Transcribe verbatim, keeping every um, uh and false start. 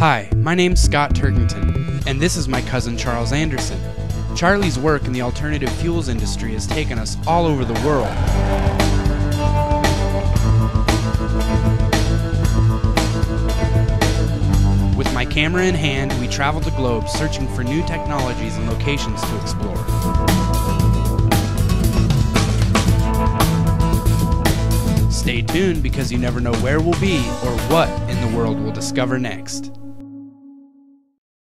Hi, my name's Scott Turkington, and this is my cousin Charles Anderson. Charlie's work in the alternative fuels industry has taken us all over the world. With my camera in hand, we travel the globe searching for new technologies and locations to explore. Stay tuned because you never know where we'll be or what in the world we'll discover next.